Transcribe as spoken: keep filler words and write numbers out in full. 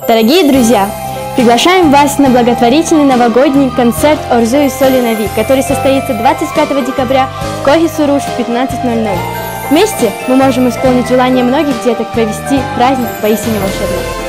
Дорогие друзья, приглашаем вас на благотворительный новогодний концерт «Орзу и соли нави», который состоится двадцать пятого декабря в Коги Суруш в пятнадцать ноль ноль. Вместе мы можем исполнить желание многих деток провести праздник поистине волшебный.